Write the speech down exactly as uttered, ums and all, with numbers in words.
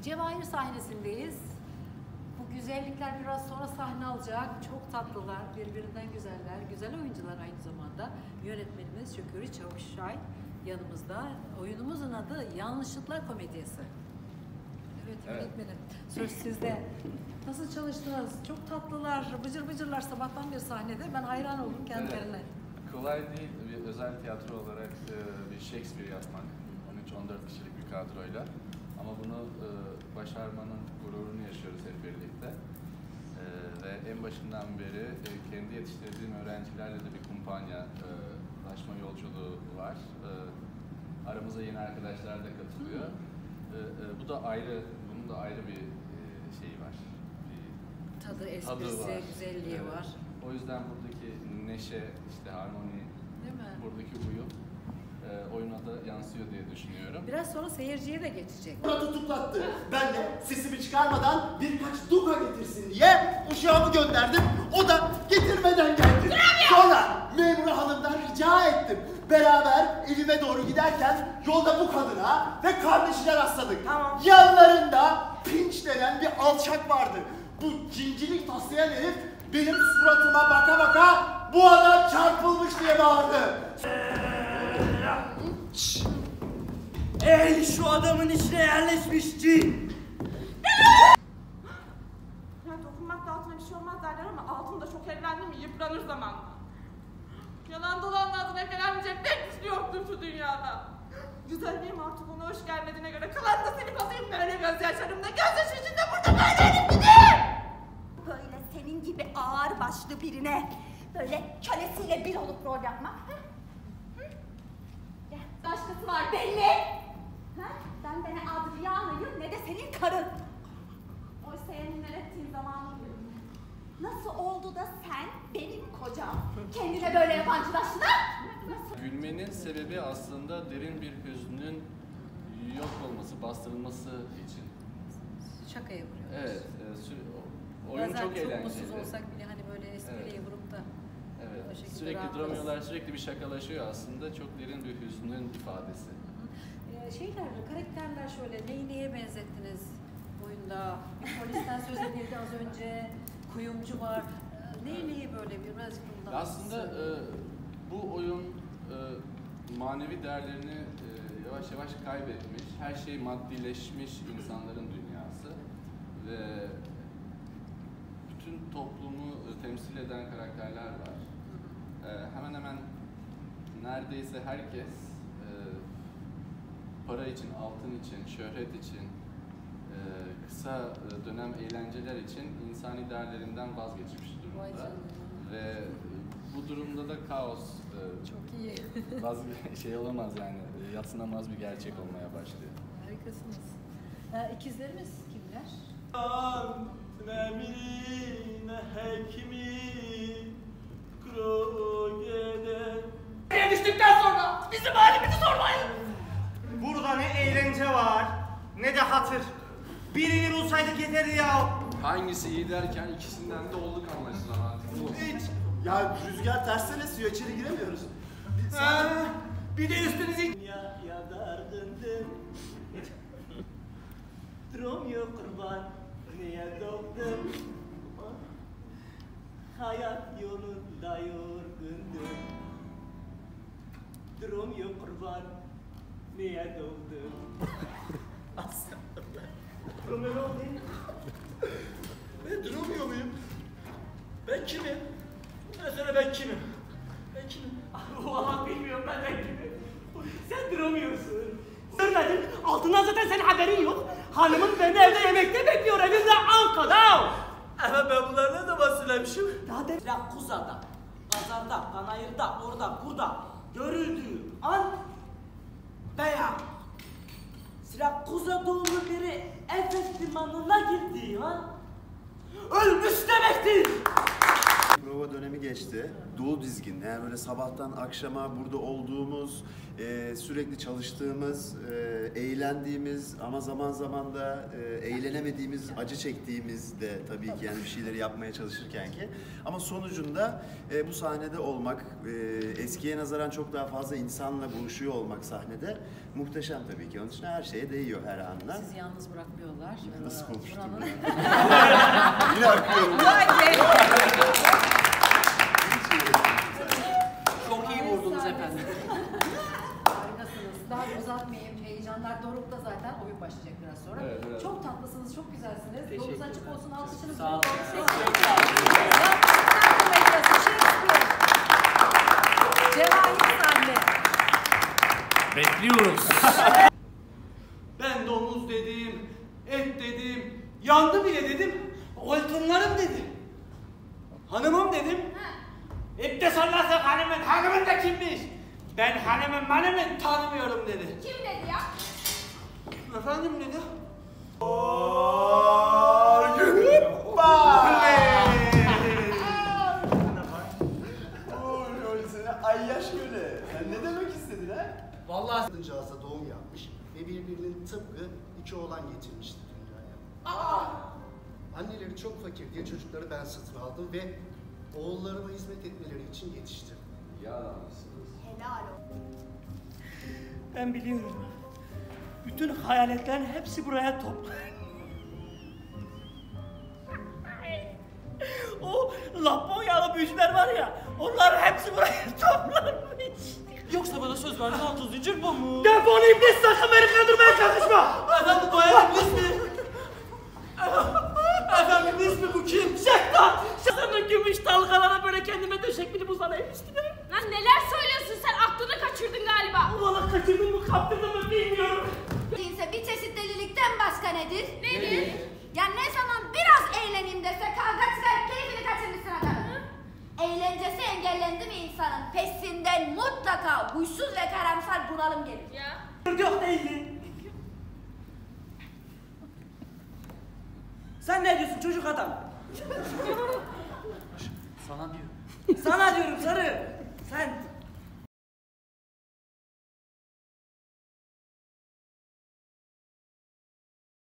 Cevahir sahnesindeyiz. Bu güzellikler biraz sonra sahne alacak. Çok tatlılar, birbirinden güzeller, güzel oyuncular aynı zamanda. Yönetmenimiz Şükürü Çavuşşay yanımızda. Oyunumuzun adı Yanlışlıklar Komedyası. Evet, yönetmenim. Evet. Söz sizde. Nasıl çalıştınız? Çok tatlılar, bıcır bıcırlar sabahtan bir sahnede. Ben hayran oldum kendilerine. Evet. Kolay değil bir özel tiyatro olarak bir Shakespeare yapmak. on üç on dört kişilik bir kadroyla. Ama bunu e, başarmanın gururunu yaşıyoruz hep birlikte. E, ve en başından beri e, kendi yetiştirdiğim öğrencilerle de bir kumpanya, e, laşma yolculuğu var. E, aramıza yeni arkadaşlar da katılıyor. E, e, bu da ayrı, bunun da ayrı bir e, şeyi var. Bir tadı, esprisi, tadı var. güzelliği Evet. var. O yüzden buradaki neşe, işte harmoni, buradaki uyum e, oyuna da yansıyor diye düşünüyorum. Biraz sonra seyirciye de geçecek. Bana tutuklattı. Ben de sesimi çıkarmadan birkaç duka getirsin diye uşağımı gönderdim. O da getirmeden geldi. Sonra memur hanımdan rica ettim. Beraber evime doğru giderken yolda bu kadına ve kardeşine rastladık. Tamam. Yanlarında Pinç denen bir alçak vardı. Bu cincilik taslayan herif benim suratıma baka baka bu adam çarpılmış diye bağırdı. Ey şu adamın içine yerleşmiş cin! Yani dokunmak da altına bir şey olmaz derler ama altın da çok evlendi mi yıpranır zamanla. Yalan dolanla adına gelemeyecek tek güçlü yoktur şu dünyada. Güzelliğim artık ona hoş gelmediğine göre kalan da seni basayım böyle gözyaşlarımda. Gözyaşı içinde burada böyle elim gideyim. Böyle senin gibi ağır başlı birine böyle kölesiyle bir olup rol yapmak. Hı? Hı? Ya, başkası var belli. Ha? Ben de ne Adriana'yım ne de senin karın. Oysa yeminler ettiğin zamanı biliyorum. Nasıl oldu da sen benim kocam kendine böyle yabancılaştın ha? Nasıl? Gülmenin sebebi aslında derin bir hüznün yok olması, bastırılması için. Şaka yapıyoruz. Evet, e, oyun Bazen çok çok eğlenceli. mutsuz olsak bile hani böyle espriyle Evet. vurup da Evet, sürekli duramıyorlar, sürekli bir şakalaşıyor aslında. Çok derin bir hüznün ifadesi. Ee, şeyler, karakterler şöyle, neyi neye benzettiniz oyunda? Bir polisten söz edildi az önce, kuyumcu var. Ee, neyi neyi böyle birazcık bundan Aslında e, bu oyun e, manevi değerlerini e, yavaş yavaş kaybetmiş, her şey maddileşmiş insanların dünyası ve bütün toplumu e, temsil eden karakterler var. E, hemen hemen neredeyse herkes e, para için, altın için, şöhret için, e, kısa e, dönem eğlenceler için insani değerlerinden vazgeçmiş durumda. Ve bu durumda da kaos e, çok iyi. vaz şey olamaz yani, yadsınamaz bir gerçek olmaya başlıyor. Harikasınız. Ee, ikizlerimiz kimler? Ne miri ne hekimi krogede. Düştükten sonra bizim halimizi sormayın. Burada ne eğlence var ne de hatır. Birini bulsaydık yeterdi ya. Hangisi iyi derken ikisinden de olduk anlaşılan artık. Hiç. Ya rüzgar tersten esiyor, içeri giremiyoruz. Ha, bir de üstünüzü... Ya, ya dargındım. Romeo kurban, niye doğdum? Hayat yolunda yorgundum. Romeo kurban, niye doğdum? Romeo değil mi? Ben duramıyor muyum? Ben kimim? Mesela ben kimim? Ben kimim? Vallahi bilmiyorum ben ben kimim. Sen duramıyorsun. Görmedin. Altından zaten senin haberin yok. Hanımın beni evde yemekte bekliyor evinde Ankara'da. Evet ben bunlarla da bahsedermişim. Daha de... Rakuza'da, Kazan'da, Panayır'da, orada, burada görüldüğü an veya Sirakuza doğumlu biri Efes limanına girdiği an ölmüş demektir. prova dönemi geçti. Dolu dizgin. Yani böyle sabahtan akşama burada olduğumuz, e, sürekli çalıştığımız, e, eğlendiğimiz ama zaman zaman da e, eğlenemediğimiz, acı çektiğimiz de tabii ki yani bir şeyleri yapmaya çalışırken ki. Ama sonucunda e, bu sahnede olmak, e, eskiye nazaran çok daha fazla insanla buluşuyor olmak sahnede muhteşem tabii ki. Onun için her şeye değiyor her anına. Sizi yalnız bırakmıyorlar. Nasıl Ee, konuştum buranın- ya? Yine akıyorum. Çok iyi vurdunuz efendim. Harikasınız. Daha uzatmayayım. Heyecanlar dorukta zaten. Oyun başlayacak biraz sonra. Evet, evet. Çok tatlısınız, çok güzelsiniz. Yolunuz açık olsun. Alkışınız. Sağ olun. Cevahir sahne. Bekliyoruz. Ben domuz dedim, et dedim, yandı bile dedim, altınlarım dedi. Hanımım dedim. Hep de sallarsak hanımın, hanımın da kimmiş? Ben hanımın hanımın tanımıyorum dedi. Kim dedi ya? Efendim dedi. Oy oy seni ayyaş göre. Sen ne demek istedin ha? Vallahi kadıncağıza doğum yapmış ve birbirinin tıpkı iki oğlan getirmişti dünyaya. Aa! Anneleri çok fakir diye çocukları ben satın aldım ve oğullarıma hizmet etmeleri için yetiştirdim. Yağlanmışsınız. Helal olsun. Ben biliyorum. Bütün hayaletlerin hepsi buraya toplu. O Laponyalı büyücüler var ya, onlar hepsi buraya toplanmış. Yoksa bana söz verdin altın zincir bu mu? Defol iblis, sakın benimle durmaya kalkışma! Efendim bu ev iblis mi? Efendim iblis mi bu kim? Şeytan! Sana gümüş dalgalara böyle kendime döşekmini buzlanayım üstüne. Lan neler söylüyorsun sen? Aklını kaçırdın galiba. Valla kaçırdım mı kaptırdım mı bilmiyorum. Değilse bir çeşit delilikten başka nedir? Nedir? Ya ne zaman biraz eğleneyim dese kavga çıkar keyfini kaçırmışsın adamın. Eğlencesi engellendi mi insanın peşinden mutlaka huysuz ve karamsar bunalım gelir. Ya. Yok değildin. Sen ne diyorsun çocuk adam? Sana diyorum. Sana diyorum sana.